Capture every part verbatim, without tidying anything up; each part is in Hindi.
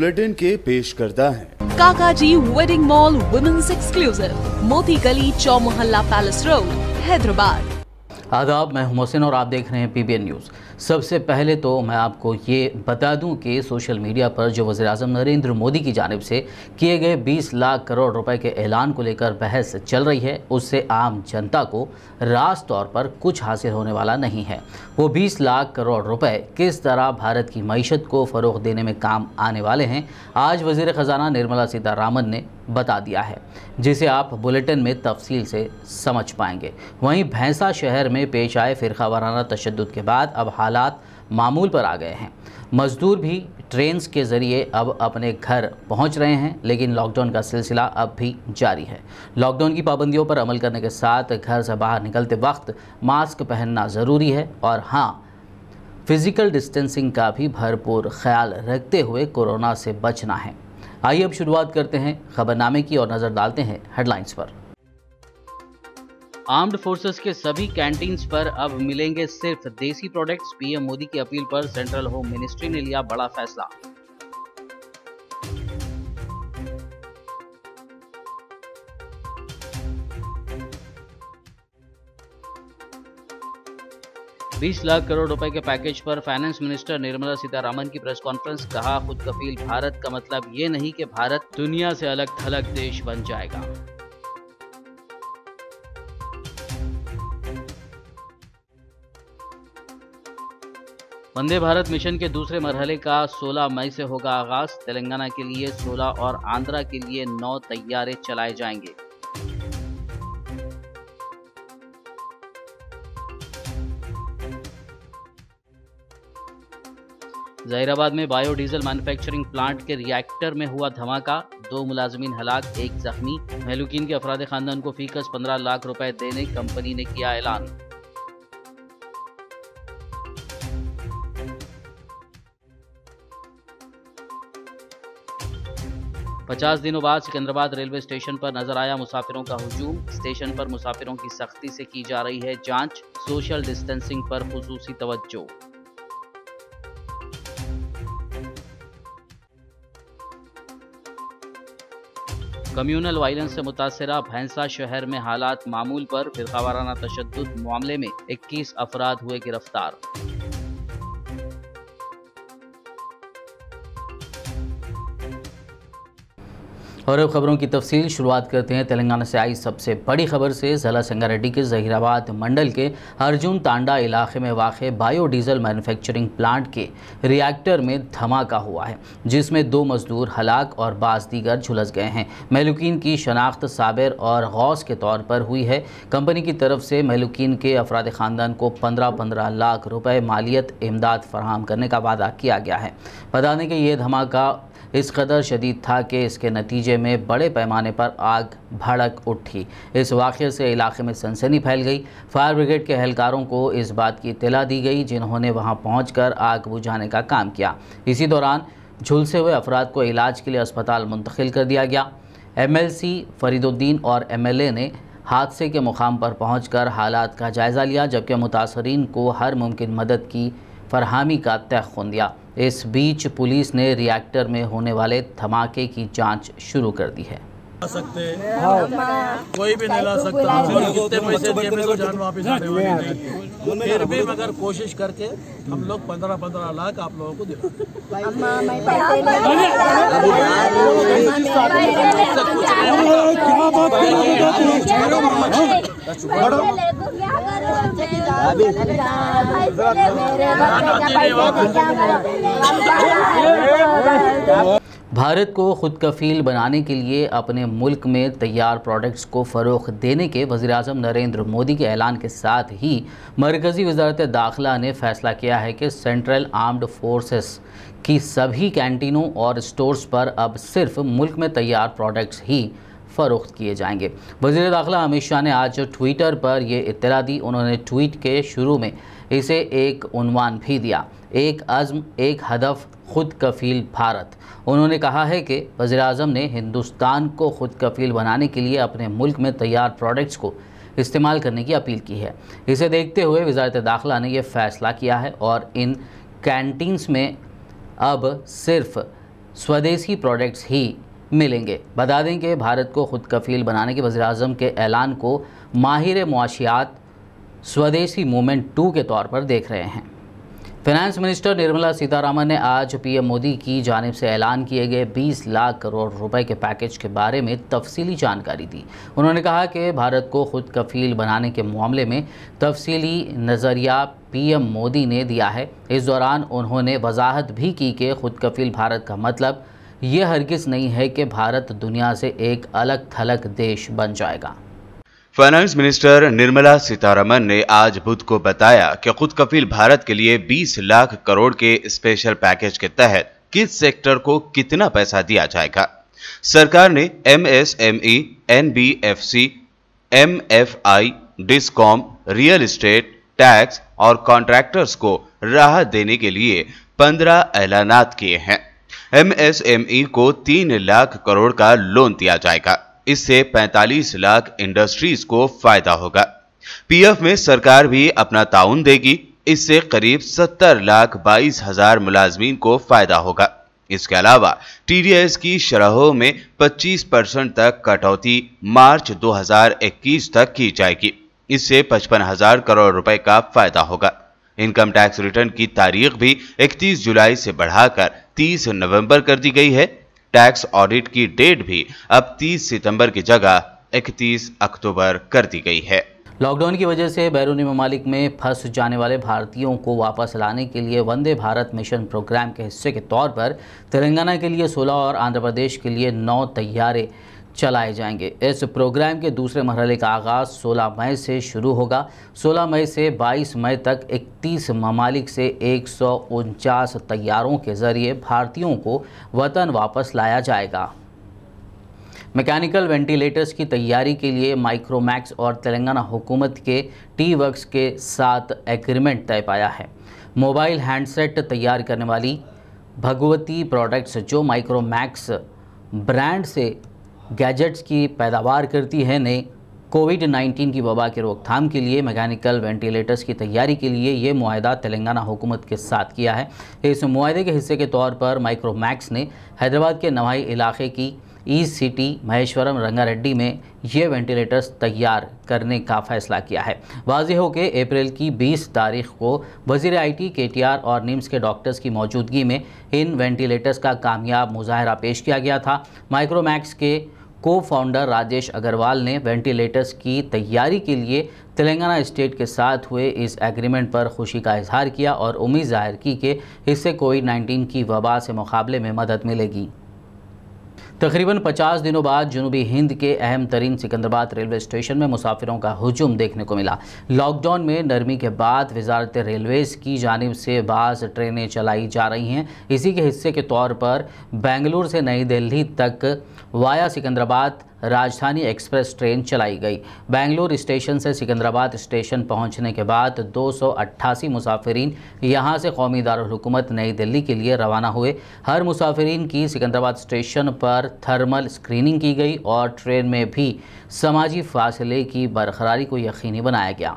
बुलेटिन के पेश करता है काकाजी वेडिंग मॉल वुमेन्स एक्सक्लूसिव, मोती गली, चौमोहल्ला पैलेस रोड, हैदराबाद। आदाब, मैं हूं मोहसिन और आप देख रहे हैं पीबीएन न्यूज़। सबसे पहले तो मैं आपको ये बता दूं कि सोशल मीडिया पर जो वज़ीर-ए-आज़म नरेंद्र मोदी की जानिब से किए गए बीस लाख करोड़ रुपए के ऐलान को लेकर बहस चल रही है, उससे आम जनता को रास तौर पर कुछ हासिल होने वाला नहीं है। वो बीस लाख करोड़ रुपए किस तरह भारत की मईशत को फ़रोग़ देने में काम आने वाले हैं, आज वज़ीर ख़ज़ाना निर्मला सीतारामन ने बता दिया है, जिसे आप बुलेटिन में तफसील से समझ पाएंगे। वहीं भैंसा शहर में पेश आए फ़िरका वाराना तशद्दुद के बाद अब हालात मामूल पर आ गए हैं। मज़दूर भी ट्रेन के ज़रिए अब अपने घर पहुंच रहे हैं, लेकिन लॉकडाउन का सिलसिला अब भी जारी है। लॉकडाउन की पाबंदियों पर अमल करने के साथ घर से बाहर निकलते वक्त मास्क पहनना ज़रूरी है और हाँ, फिज़िकल डिस्टेंसिंग का भी भरपूर ख्याल रखते हुए कोरोना से बचना है। आइए अब शुरुआत करते हैं खबरनामे की और नज़र डालते हैं हेडलाइंस पर। आर्म्ड फोर्सेस के सभी कैंटीन्स पर अब मिलेंगे सिर्फ देसी प्रोडक्ट्स। पीएम मोदी की अपील पर सेंट्रल होम मिनिस्ट्री ने लिया बड़ा फैसला। बीस लाख करोड़ रुपए के पैकेज पर फाइनेंस मिनिस्टर निर्मला सीतारामन की प्रेस कॉन्फ्रेंस। कहा, खुद कफील भारत का मतलब ये नहीं कि भारत दुनिया से अलग थलग देश बन जाएगा। वंदे भारत मिशन के दूसरे मरहले का सोलह मई से होगा आगाज। तेलंगाना के लिए सोलह और आंध्रा के लिए नौ तैयारे चलाए जाएंगे। जहीराबाद में बायोडीजल मैन्युफैक्चरिंग प्लांट के रिएक्टर में हुआ धमाका, दो मुलाजमीन हलाक, एक जख्मी। महलूकीन के अफराद खानदान को फीकस पंद्रह लाख रुपए देने कंपनी ने किया ऐलान। पचास दिनों बाद सिकंदराबाद रेलवे स्टेशन पर नजर आया मुसाफिरों का हुजूम। स्टेशन पर मुसाफिरों की सख्ती से की जा रही है जांच। सोशल डिस्टेंसिंग पर खुसूसी तवज्जो। कम्युनल वायलेंस से मुतासरा भैंसा शहर में हालात मामूल पर। फ़िरका वाराना तशद्दुद मामले में इक्कीस अफराद हुए गिरफ्तार। और अब खबरों की तफसील शुरुआत करते हैं तेलंगाना से आई सबसे बड़ी खबर से। ज़िला संगारेड्डी के जहीराबाद मंडल के अर्जुन तांडा इलाके में वाक़ बायोडीज़ल मैन्युफैक्चरिंग प्लांट के रिएक्टर में धमाका हुआ है, जिसमें दो मजदूर हलाक और बाज़ दीगर झुलस गए हैं। महलूकीन की शनाख्त साबिर और गौस के तौर पर हुई है। कंपनी की तरफ से महलूकीन के अफराद ख़ानदान को पंद्रह पंद्रह लाख रुपए मालियत इमदाद फराहम करने का वादा किया गया है। बता दें कि ये धमाका इस कदर शदीद था कि इसके नतीजे में बड़े पैमाने पर आग भड़क उठी। इस वाक़े से इलाके में सनसनी फैल गई। फायर ब्रिगेड के एहलकारों को इस बात की इत्तला दी गई, जिन्होंने वहां पहुंचकर आग बुझाने का काम किया। इसी दौरान झुलसे हुए अफराद को इलाज के लिए अस्पताल मुंतकिल कर दिया गया। एमएलसी फरीदुद्दीन और एमएलए ने हादसे के मुकाम पर पहुँचकर हालात का जायज़ा लिया, जबकि मुतासरीन को हर मुमकिन मदद की फरहामी का तयक़ुन दिया। इस बीच पुलिस ने रिएक्टर में होने वाले धमाके की जांच शुरू कर दी है। सकते कोई भी नहीं ला सकता, कितने पैसे दिए मेरे को जान वापस आने वाली नहीं। फिर भी मगर कोशिश करके हम लोग पंद्रह पंद्रह लाख आप लोगों को दे। भारत को खुद कफील बनाने के लिए अपने मुल्क में तैयार प्रोडक्ट्स को फ़रोग़ देने के वज़ीर-ए-आज़म नरेंद्र मोदी के ऐलान के साथ ही मरकज़ी वज़ारत दाखिला ने फ़ैसला किया है कि सेंट्रल आर्म्ड फोर्सेस की सभी कैंटीनों और स्टोर्स पर अब सिर्फ मुल्क में तैयार प्रोडक्ट्स ही फ़रोख्त किए जाएंगे। वज़ीर दाखिला अमित शाह ने आज ट्विटर पर यह इत्तला दी। उन्होंने ट्वीट के शुरू में इसे एक उन्वान भी दिया, एक अज़्म एक हदफ खुद कफील भारत। उन्होंने कहा है कि वज़ीर-ए-आज़म ने हिंदुस्तान को खुद कफील बनाने के लिए अपने मुल्क में तैयार प्रोडक्ट्स को इस्तेमाल करने की अपील की है। इसे देखते हुए वज़ारत दाखिला ने यह फ़ैसला किया है और इन कैंटीन्स में अब सिर्फ स्वदेशी प्रोडक्ट्स ही मिलेंगे। बता दें कि भारत को खुद कफील बनाने के वज़ीर-ए-आज़म के ऐलान को माहिर मुआशियात स्वदेशी मूवमेंट टू के तौर पर देख रहे हैं। फाइनेंस मिनिस्टर निर्मला सीतारमण ने आज पीएम मोदी की जानिब से ऐलान किए गए बीस लाख करोड़ रुपए के पैकेज के बारे में तफसीली जानकारी दी। उन्होंने कहा कि भारत को खुद कफील बनाने के मामले में तफसीली नज़रिया पीएम मोदी ने दिया है। इस दौरान उन्होंने वजाहत भी की कि खुद कफील भारत का मतलब ये हरगिज़ नहीं है कि भारत दुनिया से एक अलग थलग देश बन जाएगा। फाइनेंस मिनिस्टर निर्मला सीतारमण ने आज बुध को बताया कि खुद कफील भारत के लिए बीस लाख करोड़ के स्पेशल पैकेज के तहत किस सेक्टर को कितना पैसा दिया जाएगा। सरकार ने MSME, NBFC, MFI, discom, real estate, tax और कॉन्ट्रैक्टर्स को राहत देने के लिए पंद्रह ऐलानात किए हैं। एमएसएमई को तीन लाख करोड़ का लोन दिया जाएगा। इससे पैंतालीस लाख इंडस्ट्रीज को फायदा होगा। पीएफ में सरकार भी अपना ताउन देगी। इससे करीब सत्तर लाख बाईस हजार मुलाजमीन को फायदा होगा। इसके अलावा टीडीएस की शरहों में पच्चीस परसेंट तक कटौती मार्च दो हजार इक्कीस तक की जाएगी। इससे पचपन हजार करोड़ रुपए का फायदा होगा। इनकम टैक्स रिटर्न की तारीख भी इकतीस जुलाई से बढ़ाकर तीस नवंबर कर दी गई है। टैक्स ऑडिट की डेट भी अब तीस सितंबर की जगह इकतीस अक्टूबर कर दी गई है। लॉकडाउन की वजह से बैरूनी ममालिक में फंस जाने वाले भारतीयों को वापस लाने के लिए वंदे भारत मिशन प्रोग्राम के हिस्से के तौर पर तेलंगाना के लिए सोलह और आंध्र प्रदेश के लिए नौ तैयारे चलाए जाएंगे। इस प्रोग्राम के दूसरे मरहले का आगाज़ सोलह मई से शुरू होगा। सोलह मई से बाईस मई तक इकतीस ममालिक से एक सौ उनचास तैयारों के ज़रिए भारतीयों को वतन वापस लाया जाएगा। मैकेनिकल वेंटिलेटर्स की तैयारी के लिए माइक्रोमैक्स और तेलंगाना हुकूमत के टी वर्क्स के साथ एग्रीमेंट तय पाया है। मोबाइल हैंडसेट तैयार करने वाली भगवती प्रोडक्ट्स, जो माइक्रोमैक्स ब्रांड से गैजेट्स की पैदावार करती है, ने कोविड नाइन्टीन की वबा की रोकथाम के लिए मैकेनिकल वेंटिलेटर्स की तैयारी के लिए ये मुआहदा तेलंगाना हुकूमत के साथ किया है। इस मुआहदे के हिस्से के तौर पर माइक्रोमैक्स ने हैदराबाद के नवाई इलाके की ई सिटी महेश्वरम रंगारेड्डी में ये वेंटिलेटर्स तैयार करने का फैसला किया है। वाज़ेह हो कि अप्रैल की बीस तारीख को वज़ीर आईटी, केटीआर और निम्स के डॉक्टर्स की मौजूदगी में इन वेंटिलेटर्स का कामयाब मुजाहरा पेश किया गया था। माइक्रोमैक्स के को फाउंडर राजेश अग्रवाल ने वेंटिलेटर्स की तैयारी के लिए तेलंगाना स्टेट के साथ हुए इस एग्रीमेंट पर खुशी का इजहार किया और उम्मीद जाहिर की कि इससे कोविड नाइन्टीन की वबा से मुकाबले में मदद मिलेगी। तकरीबन पचास दिनों बाद जनूबी हिंद के अहम तरीन सिकंदराबाद रेलवे स्टेशन में मुसाफिरों का हुजूम देखने को मिला। लॉकडाउन में नरमी के बाद वजारत रेलवेज़ की जानिब से बाज़ ट्रेनें चलाई जा रही हैं। इसी के हिस्से के तौर पर बेंगलुरु से नई दिल्ली तक via Secunderabad Rajdhani express train चलाई गई। बेंगलुरु स्टेशन से सिकंदराबाद स्टेशन पहुंचने के बाद दो सौ अट्ठासी मुसाफिरीन यहां से कौमी दारुल हुकूमत नई दिल्ली के लिए रवाना हुए। हर मुसाफिरीन की सिकंदराबाद स्टेशन पर थर्मल स्क्रीनिंग की गई और ट्रेन में भी समाजी फासले की बरकरारी को यकीनी बनाया गया।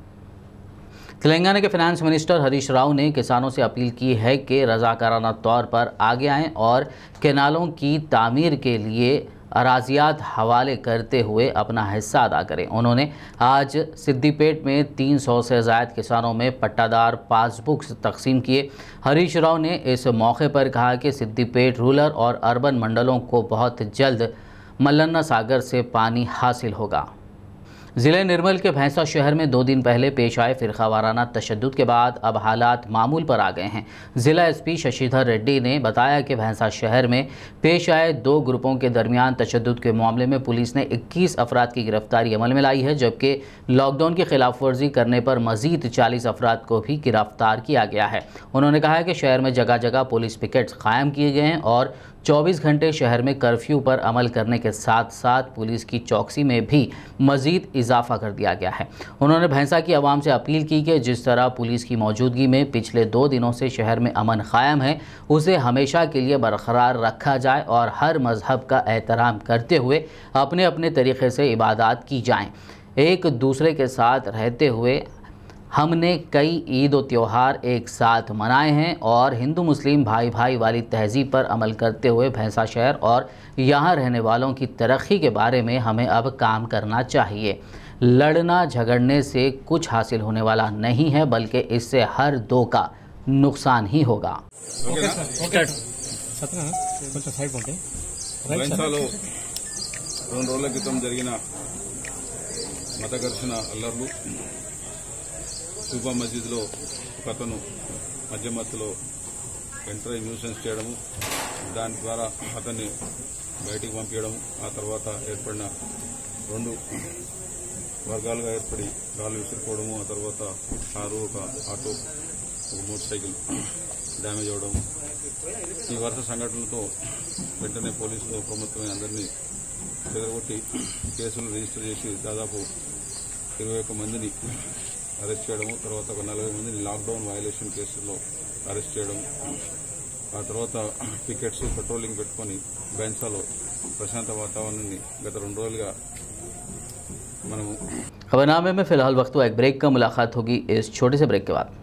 तेलंगाना के फाइनेंस मिनिस्टर हरीश राव ने किसानों से अपील की है कि रज़ाकाराना तौर पर आगे आएँ और कैनालों की तामीर के लिए अराजियात हवाले करते हुए अपना हिस्सा अदा करें। उन्होंने आज सिद्दीपेट में तीन सौ से ज़ायद किसानों में पट्टादार पासबुक्स तकसीम किए। हरीश राव ने इस मौके पर कहा कि सिद्दीपेट रूरल और अर्बन मंडलों को बहुत जल्द मल्लन्ना सागर से पानी हासिल होगा। ज़िले निर्मल के भैंसा शहर में दो दिन पहले पेश आए फिरका वाराना तशद्दुद के बाद अब हालात मामूल पर आ गए हैं। ज़िला एसपी शशिधर रेड्डी ने बताया कि भैंसा शहर में पेश आए दो ग्रुपों के दरमियान तशद्दुद के मामले में पुलिस ने इक्कीस अफराद की गिरफ्तारी अमल में लाई है, जबकि लॉकडाउन की खिलाफ वर्जी करने पर मजीद चालीस अफराद को भी गिरफ्तार किया गया है। उन्होंने कहा कि शहर में जगह जगह पुलिस पिकेट्स कायम किए गए हैं और चौबीस घंटे शहर में कर्फ्यू पर अमल करने के साथ साथ पुलिस की चौकसी में भी मज़ीद इजाफा कर दिया गया है। उन्होंने भैंसा की आवाम से अपील की कि जिस तरह पुलिस की मौजूदगी में पिछले दो दिनों से शहर में अमन कायम है, उसे हमेशा के लिए बरकरार रखा जाए और हर मज़हब का एहतराम करते हुए अपने अपने तरीक़े से इबादत की जाएँ। एक दूसरे के साथ रहते हुए हमने कई ईद और त्यौहार एक साथ मनाए हैं और हिंदू मुस्लिम भाई भाई वाली तहजीब पर अमल करते हुए भैंसा शहर और यहाँ रहने वालों की तरक्की के बारे में हमें अब काम करना चाहिए। लड़ना झगड़ने से कुछ हासिल होने वाला नहीं है, बल्कि इससे हर दो का नुकसान ही होगा। రెండు రోజుల క్రితం జరిగిన మత ఘర్షణ అల్లర్లు సూపా మస్జిద్లో ఒక అతను మధ్యమత్తులో ఎంటర్ అయి న్యూసెన్స్ చేయడము, దాని ద్వారా అతన్ని బయటికి పంపించడము, ఆ తర్వాత ఏర్పడిన రెండు వర్గాలుగా ఏర్పడి గాలు విసిరిపోవడము, ఆ తర్వాత కారు ఒక ఆటో ఒక మోటార్ సైకిల్ డ్యామేజ్ అవ్వడం, ఈ వరుస సంఘటనలతో వెంటనే పోలీసులు అప్రమత్తమై అందరినీ చెదరగొట్టి కేసులు రిజిస్టర్ చేసి దాదాపు ఇరవై ఒక్క మందిని అరెస్ట్ చేయడము, తర్వాత ఒక నలభై మందిని లాక్డౌన్ వయలేషన్ కేసుల్లో అరెస్ట్ చేయడం, ఆ తర్వాత పికెట్స్ పెట్రోలింగ్ పెట్టుకుని బైన్సాలో ప్రశాంత వాతావరణాన్ని గత రెండు రోజులుగా మనము। खबरनामे में फिलहाल वक्त एक ब्रेक का, मुलाकात होगी इस छोटे से ब्रेक के बाद।